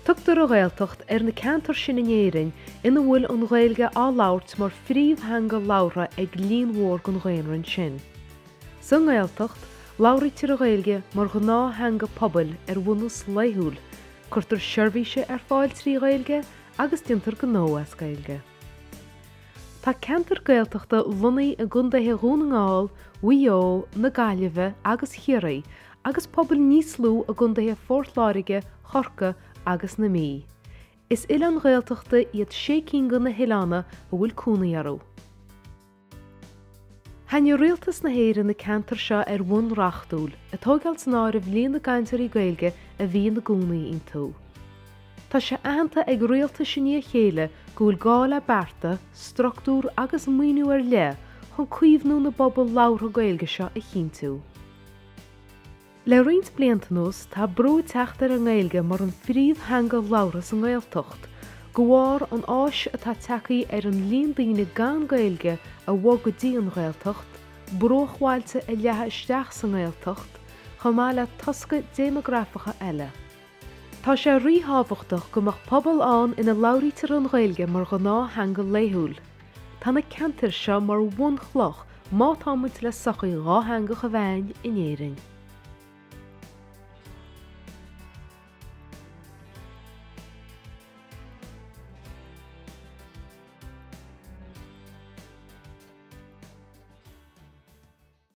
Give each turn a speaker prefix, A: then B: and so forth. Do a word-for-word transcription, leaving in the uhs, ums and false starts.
A: Tugtar a Gaeltacht ar na ceantair sin in éireann ina bhfuil an Ghaeilge á labhairt mar phríomhtheanga labhra ag líonmhór gon Ghaonrann sin. San Gaeltacht, labhraítear a Ghaeilge mar go nátheanga pobal ar bhunas laethúil, chuirtear seirbhíse ar fáil trí Ghaeilge agus diontar go nóas Ghaeilge. Tá ceantair Gaeltachta lunaí a gundaithe rúnaáil, uío, na Gailge agus chiaraí, agus pobal níos lú a gundaithe fortláirige, chorca agus na mí. Is ilan Ghaeltachta iad sé cín na hilána a bhfuil cúnaíarú. Hainne rialtas na héireann na ceantair seo ar bhun rachtúil, a tógáil san áir a bhíon na gainsairí Ghaeilge a bhíon na gúnaí in tú. Tá sé aitheanta ag rialta sinní a chéile go bhfuil gála bearta, struchtúr agus muoinú ar le chun cuimhnú na bobal labhra Ghaeilge seo a chin tú. Le roinnt bliantanós tá brú teachtar an Ghaeilge mar an phríomhtheanga labhra san Gaeltacht, go bhfear an áis atá teacaí ar an líon daoine gan Ghaeilge a bhfá go dtí an Ghaeltacht, bróchmháilte a leatha isteach san Ghaeltacht, chomh maith le tosca démografacha eile. Tá sé ríthábhachtach go mbeadh pobal ann ina labhraítear an Ghaeilge mar go nátheanga laethúil. Tá na ceantair seo mar bhun chloch má tá muid le sochaí rátheanga go bhhain in éireann.